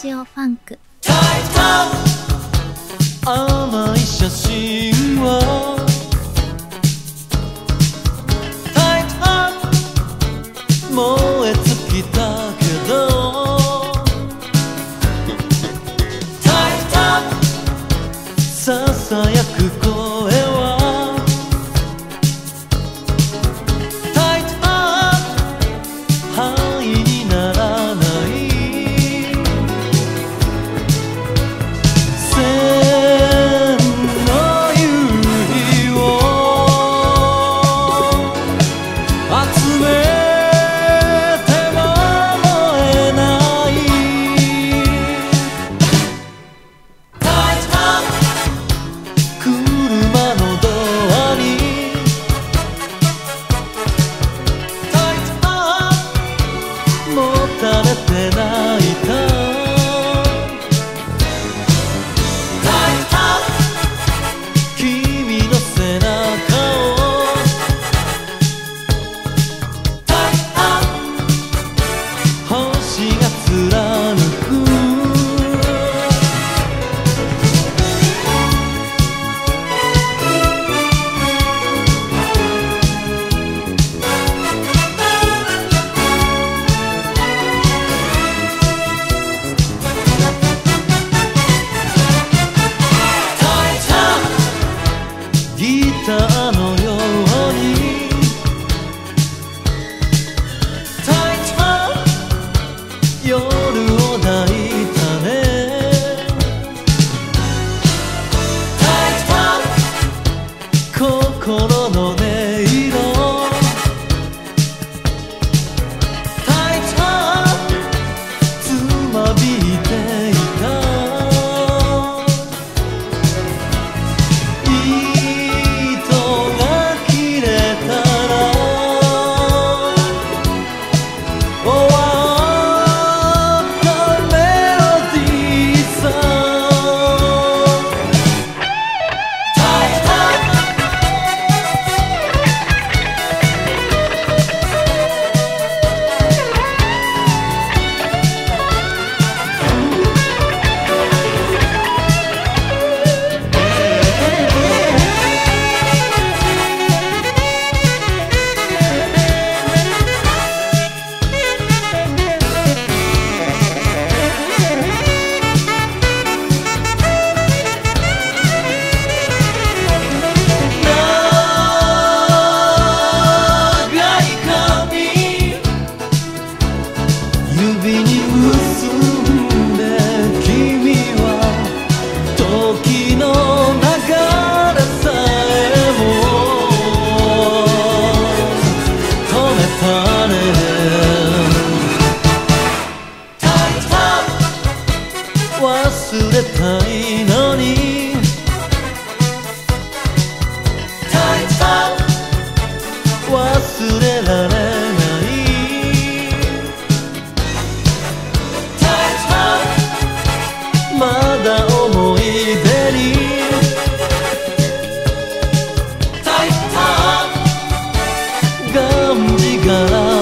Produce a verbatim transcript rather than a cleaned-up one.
シオファンク。 甘い写真はタイト燃え尽きたけどタイトささやく声はタイト範囲にならないギターのようにタイト夜を抱いたねタイト心の音色タイトつまびいていた忘れたいのにタイト忘れられないタイトまだ思い出にタイトがんじがら